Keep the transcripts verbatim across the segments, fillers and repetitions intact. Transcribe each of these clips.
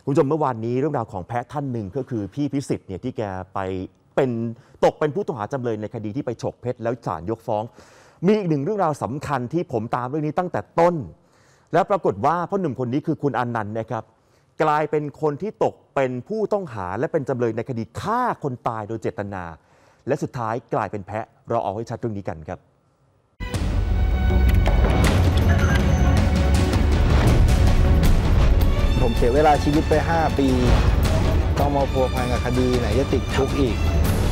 คุณผู้ชมเมื่อวานนี้เรื่องราวของแพะท่านหนึ่งก็คือพี่พิสิทธิ์เนี่ยที่แกไปเป็นตกเป็นผู้ต้องหาจำเลยในคดีที่ไปฉกเพชรแล้วศาลยกฟ้องมีอีกหนึ่งเรื่องราวสำคัญที่ผมตามเรื่องนี้ตั้งแต่ต้นแล้วปรากฏว่าพ่อหนุ่มคนนี้คือคุณอนันต์นะครับกลายเป็นคนที่ตกเป็นผู้ต้องหาและเป็นจำเลยในคดีฆ่าคนตายโดยเจตนาและสุดท้ายกลายเป็นแพะเราเอาให้ชัดเรื่องนี้กันครับผมเสียเวลาชีวิตไปห้าปีต้องมาพัวพันกับคดีไหนจะติดคุกอีก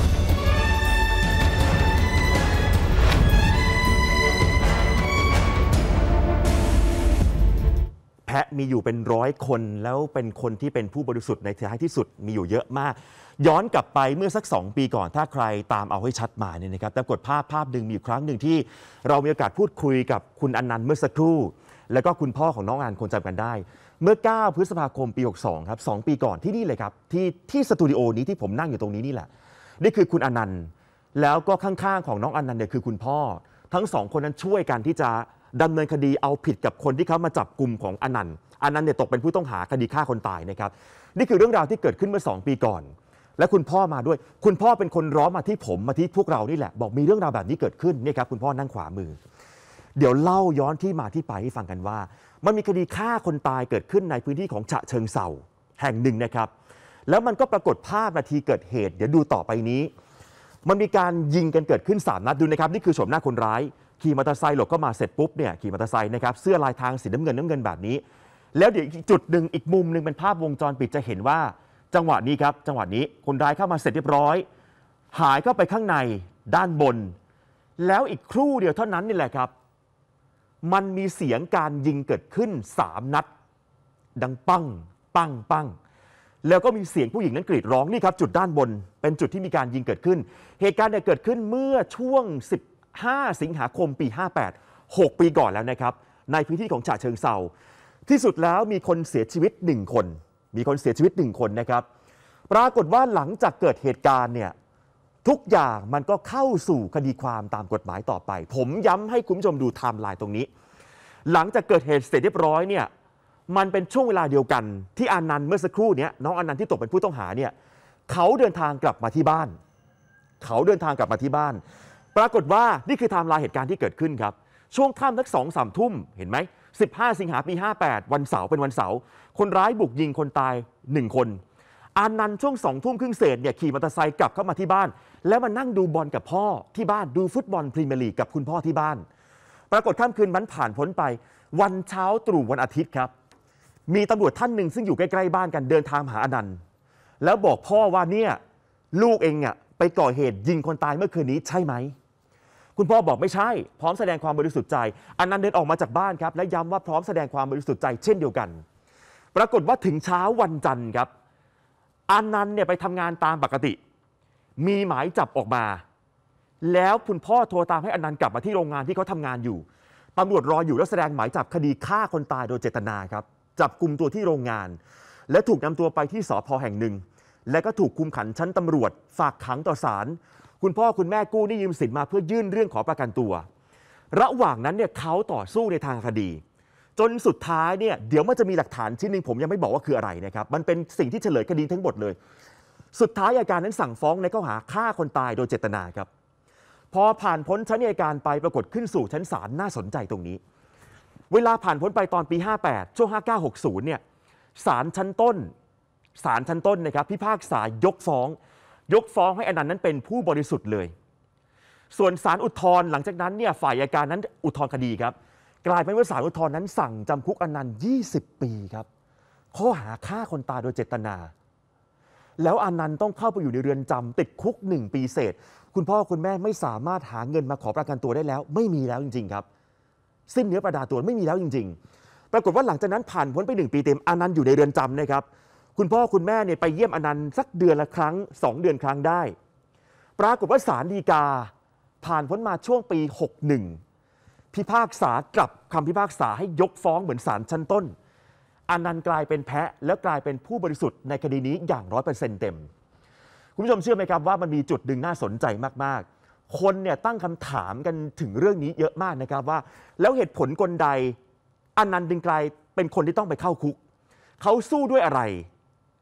แพะมีอยู่เป็นร้อยคนแล้วเป็นคนที่เป็นผู้บริสุทธิ์ในท้ายที่สุดมีอยู่เยอะมากย้อนกลับไปเมื่อสักสองปีก่อนถ้าใครตามเอาให้ชัดมาเนี่ยนะครับแต่กดภาพภาพหนึ่งมีอยู่ครั้งหนึ่งที่เรามีโอกาสพูดคุยกับคุณอนันต์เมื่อสักครู่แล้วก็คุณพ่อของน้องอนันต์คงจำกันได้เมื่อเก้าพฤษภาคมปีหกสิบสองครับสองปีก่อนที่นี่เลยครับที่ที่สตูดิโอนี้ที่ผมนั่งอยู่ตรงนี้นี่แหละนี่คือคุณอนันต์แล้วก็ข้างๆของน้องอนันต์เนี่ยคือคุณพ่อทั้งสองคนนั้นช่วยกันที่จะดำเนินคดีเอาผิดกับคนที่เขามาจับกลุ่มของอนันต์อนันต์เนี่ยตกเป็นผู้ต้องหาคดีฆ่าคนตายนะครับนี่คือเรื่องราวที่เกิดขึ้นเมื่อสองปีก่อนและคุณพ่อมาด้วยคุณพ่อเป็นคนร้องมาที่ผมมาที่พวกเรานี่แหละบอกมีเรื่องราวแบบนี้เกิดขึ้นนี่ครับคุณพ่อนั่งขวามือเดี๋ยวเล่าย้อนที่มาที่ไปให้ฟังกันว่ามันมีคดีฆ่าคนตายเกิดขึ้นในพื้นที่ของฉะเชิงเทราแห่งหนึ่งนะครับแล้วมันก็ปรากฏภาพนาทีเกิดเหตุเดี๋ยวดูต่อไปนี้มันมีการยิงกันเกิดขึ้นสามนัดดูนะครับนี่คือโฉมหน้าคนร้ายขี่มอเตอร์ไซค์หลบเข้ามาเสร็จปุ๊บเนี่ยขี่มอเตอร์ไซค์นะครับเสื้อลายทางสีน้ำเงินน้ำเงินแบบนี้แล้วเดี๋ยวอีกจุดหนึ่งอีกมุมหนึ่งเป็นภาพวงจรปิดจะเห็นว่าจังหวะนี้ครับจังหวะนี้คนร้ายเข้ามาเสร็จเรียบร้อยหายเข้าไปข้างในด้านบนแล้วอีกครู่เดียวเท่านั้นนี่แหละครับมันมีเสียงการยิงเกิดขึ้นสามนัดดังปังปังปังแล้วก็มีเสียงผู้หญิงนั้นกรีดร้องนี่ครับจุดด้านบนเป็นจุดที่มีการยิงเกิดขึ้นเหตุการณ์เนี่ยเกิดขึ้นเมื่อช่วงสิบห้าสิงหาคมปีห้าแปด หกปีก่อนแล้วนะครับในพื้นที่ของฉะเชิงเทราที่สุดแล้วมีคนเสียชีวิตหนึ่งคนมีคนเสียชีวิตหนึ่งคนนะครับปรากฏว่าหลังจากเกิดเหตุการณ์เนี่ยทุกอย่างมันก็เข้าสู่คดีความตามกฎหมายต่อไปผมย้ำให้คุณผู้ชมดูไทม์ไลน์ตรงนี้หลังจากเกิดเหตุเสร็จเรียบร้อยเนี่ยมันเป็นช่วงเวลาเดียวกันที่อนันต์เมื่อสักครู่นี้น้องอนันต์ที่ตกเป็นผู้ต้องหาเนี่ยเขาเดินทางกลับมาที่บ้านเขาเดินทางกลับมาที่บ้านปรากฏว่านี่คือไทม์ไลน์เหตุการณ์ที่เกิดขึ้นครับช่วงค่ำสักสองสามทุ่มเห็นไหมสิบห้าสิงหาปีห้าแปดวันเสาร์เป็นวันเสาร์คนร้ายบุกยิงคนตายหนึ่งคนอานันต์ช่วงสองทุ่มครึ่งเศษเนี่ยขี่มอเตอร์ไซค์กลับเข้ามาที่บ้านแล้วมานั่งดูบอลกับพ่อที่บ้านดูฟุตบอลพรีเมียร์ลีกกับคุณพ่อที่บ้านปรากฏค่ำคืนนั้นผ่านพ้นไปวันเช้าตรู่วันอาทิตย์ครับมีตำรวจท่านหนึ่งซึ่งอยู่ใกล้ๆบ้านกันเดินทางหาอนันต์แล้วบอกพ่อว่าเนี่ยลูกเองอ่ะไปก่อเหตุยิงคนตายเมื่อคืนนี้ใช่ไหมคุณพ่อบอกไม่ใช่พร้อมแสดงความบริสุทธิ์ใจอนันต์เดินออกมาจากบ้านครับและย้ำว่าพร้อมแสดงความบริสุทธิ์ใจเช่นเดียวกันปรากฏว่าถึงเช้าวันจันทร์ครับอนันต์เนี่ยไปทำงานตามปกติมีหมายจับออกมาแล้วคุณพ่อโทรตามให้อนันต์กลับมาที่โรงงานที่เขาทำงานอยู่ตำรวจรออยู่แล้วแสดงหมายจับคดีฆ่าคนตายโดยเจตนาครับจับกุมตัวที่โรงงานและถูกนำตัวไปที่สภ.แห่งหนึ่งและก็ถูกคุมขังชั้นตำรวจฝากขังต่อศาลคุณพ่อคุณแม่กู้หนี้ยืมสินมาเพื่อยื่นเรื่องขอประกันตัวระหว่างนั้นเนี่ยเขาต่อสู้ในทางคดีจนสุดท้ายเนี่ยเดี๋ยวมันจะมีหลักฐานชิ้นหนึ่งผมยังไม่บอกว่าคืออะไรนะครับมันเป็นสิ่งที่เฉลยคดีทั้งหมดเลยสุดท้ายอัยการนั้นสั่งฟ้องในข้อหาฆ่าคนตายโดยเจตนาครับพอผ่านพ้นชั้นอัยการไปปรากฏขึ้นสู่ชั้นศาลน่าสนใจตรงนี้เวลาผ่านพ้นไปตอนปีห้าแปดช่วงห้าเก้า หกสิบเนี่ยศาลชั้นต้นศาลชั้นต้นนะครับพิพากษายกฟ้องยกฟ้องให้อนันต์นั้นเป็นผู้บริสุทธิ์เลยส่วนศาลอุทธรณ์หลังจากนั้นเนี่ยฝ่ายอัยการนั้นอุทธรณ์คดีครับกลายเป็นว่าศาลอุทธรณ์นั้นสั่งจำคุกอนันต์ยี่สิบปีครับข้อหาฆ่าคนตายโดยเจตนาแล้วอนันต์ต้องเข้าไปอยู่ในเรือนจำติดคุกหนึ่งปีเศษคุณพ่อคุณแม่ไม่สามารถหาเงินมาขอประกันตัวได้แล้วไม่มีแล้วจริงๆครับสิ้นเนื้อประดาตัวไม่มีแล้วจริงๆปรากฏว่าหลังจากนั้นผ่านพ้นไปหนึ่งปีเต็มอนันต์อยู่ในเรือนจำนะครับคุณพ่อคุณแม่เนี่ยไปเยี่ยมอนันต์สักเดือนละครั้งสองเดือนครั้งได้ปรากฏว่าศาลฎีกาผ่านพ้นมาช่วงปีหกสิบเอ็ดพิพากษากลับคำพิพากษาให้ยกฟ้องเหมือนศาลชั้นต้นอนันต์กลายเป็นแพะแล้วกลายเป็นผู้บริสุทธิ์ในคดีนี้อย่างร้อยเปอร์เซ็นต์เต็มคุณผู้ชมเชื่อไหมครับว่ามันมีจุดหนึ่งน่าสนใจมากๆคนเนี่ยตั้งคำถามกันถึงเรื่องนี้เยอะมากนะครับว่าแล้วเหตุผลกลใดอนันต์จึงกลายเป็นคนที่ต้องไปเข้าคุกเขาสู้ด้วยอะไร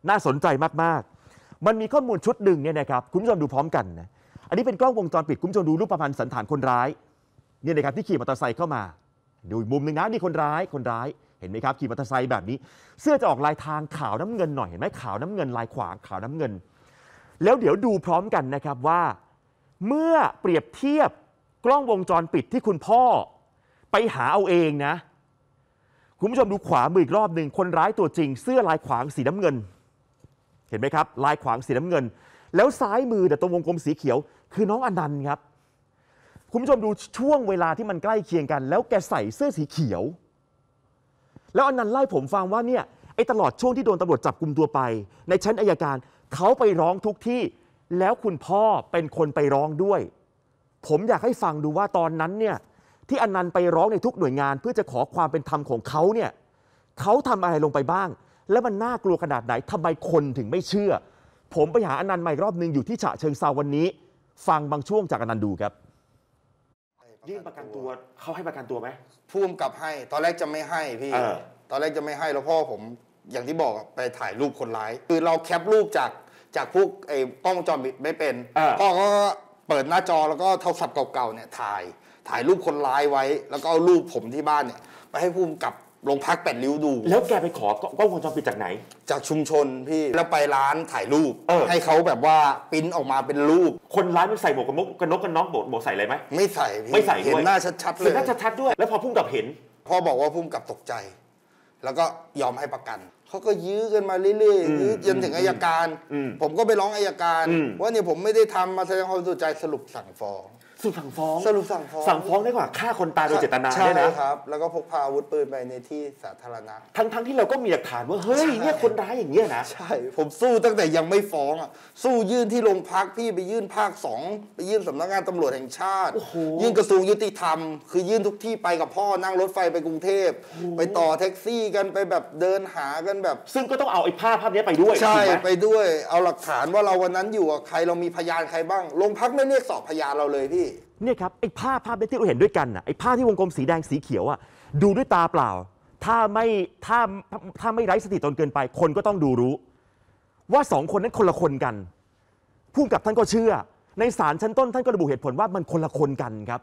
น่าสนใจมากๆมันมีข้อมูลชุดหนึ่งเนี่ยนะครับคุณผู้ชมดูพร้อมกันนะอันนี้เป็นกล้องวงจรปิดคุณผู้ชมดูรูปประพันธ์สันฐานคนร้ายเนี่ยนะครับที่ขี่มอเตอร์ไซค์เข้ามาดูมุมหนึ่งนะนี่คนร้ายคนร้ายเห็นไหมครับขี่มอเตอร์ไซค์แบบนี้เสื้อจะออกลายทางขาวน้ำเงินหน่อยเห็นไหมขาวน้ำเงินลายขวางขาวน้ำเงินแล้วเดี๋ยวดูพร้อมกันนะครับว่าเมื่อเปรียบเทียบกล้องวงจรปิดที่คุณพ่อไปหาเอาเองนะคุณผู้ชมดูขวามืออีกรอบหนึ่งคนร้ายตัวจริงเสื้อลายขวางสีน้ำเงินเห็นไหมครับลายขวางสีน้ำเงินแล้วซ้ายมือแต่ตรงวงกลมสีเขียวคือน้องอนันต์ครับคุณผู้ชมดูช่วงเวลาที่มันใกล้เคียงกันแล้วแกใส่เสื้อสีเขียวแล้วอนันต์ไล่ผมฟังว่าเนี่ยไอ้ตลอดช่วงที่โดนตำรวจจับกุมตัวไปในชั้นอัยการเขาไปร้องทุกที่แล้วคุณพ่อเป็นคนไปร้องด้วยผมอยากให้ฟังดูว่าตอนนั้นเนี่ยที่อนันต์ไปร้องในทุกหน่วยงานเพื่อจะขอความเป็นธรรมของเขาเนี่ยเขาทำอะไรลงไปบ้างแล้วมันน่ากลัวขนาดไหนทำไมคนถึงไม่เชื่อผมไปหาอนันต์ใหม่รอบนึงอยู่ที่ฉะเชิงเทราวันนี้ฟังบางช่วงจากอนันต์ดูครับยื่นประกันตัวเขาให้ประกันตัวไหมผู้กำกับให้ตอนแรกจะไม่ให้พี่ตอนแรกจะไม่ให้แล้วพ่อผมอย่างที่บอกไปถ่ายรูปคนร้ายคือเราแคปรูปจากจากพวกไอ้กล้องวงจรปิดไม่เป็นพ่อก็เปิดหน้าจอแล้วก็โทรศัพท์เก่าๆเนี่ยถ่ายถ่ายรูปคนร้ายไว้แล้วก็เอารูปผมที่บ้านเนี่ยไปให้ผู้กำกับโรงพักแปดริ้วดูแล้วแกไปขอกล้องวงจรปิดจากไหนจากชุมชนพี่แล้วไปร้านถ่ายรูปให้เขาแบบว่าปริ้นออกมาเป็นรูปคนร้ายมันใส่หมวกกันน็อกกันน็อกกันน็อกหมวกใส่อะไรไหมไม่ใส่พี่ไม่ใส่เห็นหน้าชัดๆเลยเห็นหน้าชัดๆด้วยแล้วพอผู้กำกับเห็นพ่อบอกว่าผู้กำกับตกใจแล้วก็ยอมให้ประกันเขาก็ยื้อกันมาเรื่อยๆยื้อจนถึงอัยการผมก็ไปร้องอัยการว่าเนี่ยผมไม่ได้ทำมาแสดงความบริสุทธิ์ใจสรุปสั่งฟ้องสรุปสั่งฟ้องสรุปสั่งฟ้องสั่งฟ้องได้กว่าฆ่าคนตายโดยเจตนาใช่ได้นะครับแล้วก็พกพาอาวุธปืนไปในที่สาธารณะทั้งทั้งที่เราก็มีหลักฐานว่าเฮ้ยเนี่ยคนร้ายอย่างเงี้ยนะใช่ผมสู้ตั้งแต่ยังไม่ฟ้องอ่ะสู้ยื่นที่โรงพักพี่ไปยื่นภาคสองไปยื่นสำนักงานตำรวจแห่งชาติยื่นกระทรวงยุติธรรมคือยื่นทุกที่ไปกับพ่อนั่งรถไฟไปกรุงเทพไปต่อแท็กซี่กันไปแบบเดินหากันแบบซึ่งก็ต้องเอาไอ้ภาพภาพนี้ไปด้วยใช่ไปด้วยเอาหลักฐานว่าเราวันนั้นอยู่กับใครเรามีพยานใครบ้างโรงพักไม่เรียกสอบพยานเราเลยพี่เนี่ยครับไอ้ภาพภาพที่เราเห็นด้วยกันอ่ะไอ้ภาพที่วงกลมสีแดงสีเขียวอ่ะดูด้วยตาเปล่าถ้าไม่ถ้าถ้าไม่ไร้สติจนเกินไปคนก็ต้องดูรู้ว่าสองคนนั้นคนละคนกันผู้กำกับท่านก็เชื่อในศาลชั้นต้นท่านก็ระบุเหตุผลว่ามันคนละคนกันครับ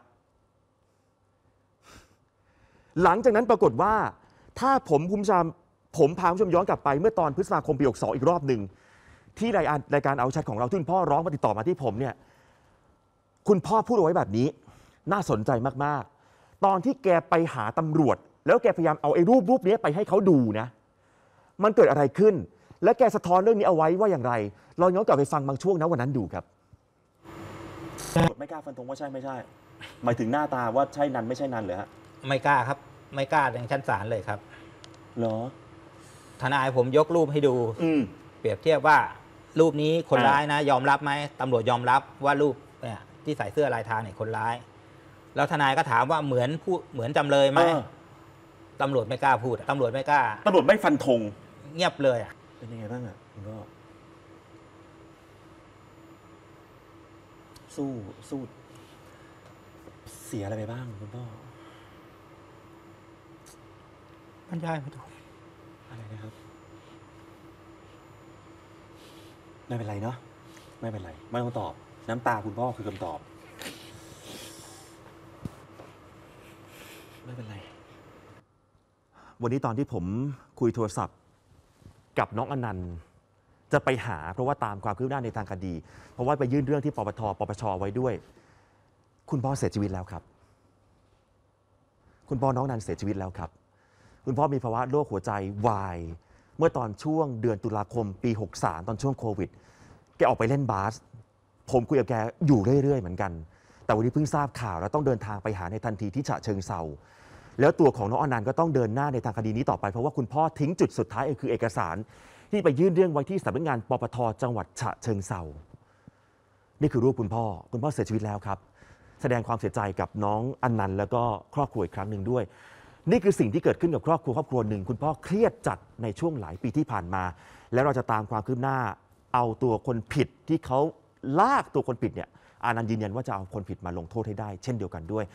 หลังจากนั้นปรากฏว่าถ้าผมคุณผู้ชมผมพาคุณผู้ชมย้อนกลับไปเมื่อตอนพฤษภาคมปีหกสิบสองอีกรอบหนึ่งที่รายการรายการเอาชัดของเราที่คุณพ่อร้องมาติดต่อมาที่ผมเนี่ยคุณพ่อพูดเอาไว้แบบนี้น่าสนใจมากๆตอนที่แกไปหาตำรวจแล้วแกพยายามเอาไอ้รูปรูปนี้ไปให้เขาดูนะมันเกิดอะไรขึ้นและแกสะท้อนเรื่องนี้เอาไว้ว่าอย่างไรลองย้อนกลับไปฟังบางช่วงนะวันนั้นดูครับไม่กล้าฟันธงว่าใช่ไม่ใช่หมายถึงหน้าตาว่าใช่นันไม่ใช่นันเลยฮะไม่กล้าครับไม่กล้าในชั้นศาลเลยครับเหรอทนายผมยกรูปให้ดูเปรียบเทียบว่ารูปนี้คนร้ายนะยอมรับไหมตำรวจยอมรับว่ารูปเนี่ยที่ใส่เสื้อลายทางเนี่ยคนร้ายแล้วทนายก็ถามว่าเหมือนผู้เหมือนจำเลยไหมตำรวจไม่กล้าพูดตำรวจไม่กล้าตำรวจไม่ฟันธงเงียบเลยอ่ะเป็นยังไงบ้างอ่ะคุณพ่อสู้สู้เสียอะไรไปบ้างคุณพ่อบรรยายไม่ถูกอะไรนะครับไม่เป็นไรเนาะไม่เป็นไรไม่ต้องตอบน้ำตาคุณพ่อคือคำตอบไม่เป็นไรวันนี้ตอนที่ผมคุยโทรศัพท์กับน้องอนันต์จะไปหาเพราะว่าตามความคืบหน้าในทางคดีเพราะว่าไปยื่นเรื่องที่ปปทปปชไว้ด้วยคุณพ่อเสียชีวิตแล้วครับคุณพ่อน้องอนันต์เสียชีวิตแล้วครับคุณพ่อมีภาวะโรคหัวใจวายเมื่อตอนช่วงเดือนตุลาคมปีหกสิบสามตอนช่วงโควิดแกออกไปเล่นบาสผมคุยกับแกอยู่เรื่อยๆเหมือนกันแต่วันนี้เพิ่งทราบข่าวแล้วต้องเดินทางไปหาในทันทีที่ฉะเชิงเทราแล้วตัวของน้องอนันต์ก็ต้องเดินหน้าในทางคดีนี้ต่อไปเพราะว่าคุณพ่อทิ้งจุดสุดท้ายคือเอกสารที่ไปยื่นเรื่องไว้ที่สำนักงานปปทจังหวัดฉะเชิงเทรานี่คือรูปคุณพ่อคุณพ่อเสียชีวิตแล้วครับแสดงความเสียใจกับน้องอนันต์แล้วก็ครอบครัวอีกครั้งหนึ่งด้วยนี่คือสิ่งที่เกิดขึ้นกับครอบครัวครอบครัวหนึ่งคุณพ่อเครียดจัดในช่วงหลายปีที่ผ่านมาแล้วเราจะตามความคืบหน้าเอาตัวคนผิดที่เขาลากตัวคนผิดเนี่ยอานันต์ยืนยันว่าจะเอาคนผิดมาลงโทษให้ได้เช่นเดียวกันด้วย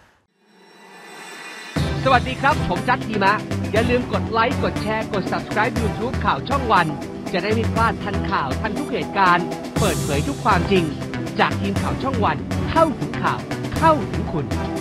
สวัสดีครับผมจัดดีมะอย่าลืมกดไลค์กดแชร์กด ซับสไครบ์ ยูทูบ ข่าวช่องวันจะได้ไม่พลาดทันข่าวทันทุกเหตุการณ์เปิดเผยทุกความจริงจากทีมข่าวช่องวันเข้าถึงข่าวเข้าถึงคุณ